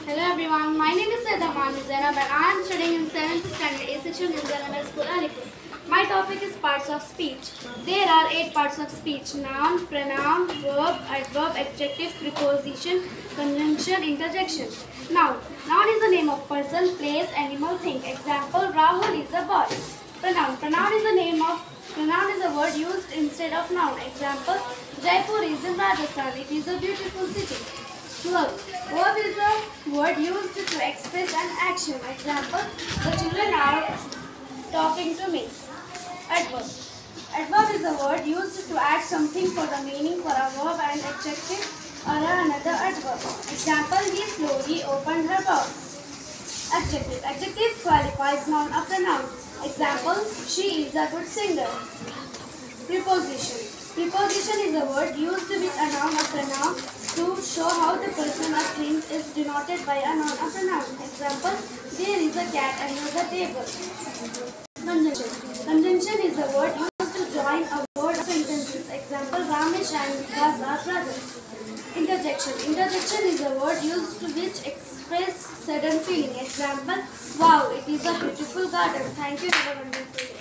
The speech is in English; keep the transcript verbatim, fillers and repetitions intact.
Hello everyone, my name is Seda Mani Zainab and I am studying in seventh standard A section in Zainab School Alipur. My topic is parts of speech. There are eight parts of speech: noun, pronoun, verb, adverb, adjective, preposition, conjunction, interjection. Noun. Noun is the name of person, place, animal, thing. Example: Rahul is a boy. Pronoun. Pronoun is the name of Pronoun is a word used instead of noun. Example: Jaipur is in Rajasthan. It is a beautiful city. Verb. Verb is a word used to express an action. Example: the children are talking to me. Adverb. Adverb is a word used to add something for the meaning for a verb and adjective or another adverb. Example: he slowly opened her box. Adjective. Adjective qualifies noun or pronoun. Example: she is a good singer. Preposition. Preposition is a word used with a noun or pronoun to show how the person or thing is denoted by a noun or pronoun. Example: there is a cat under the table. Conjunction. Conjunction is a word used to join a word or sentences. Example: Ramesh and Vikas are brothers. Interjection. Interjection is a word used to which express sudden feeling. Example: wow, it is a beautiful garden. Thank you. Have a wonderful day.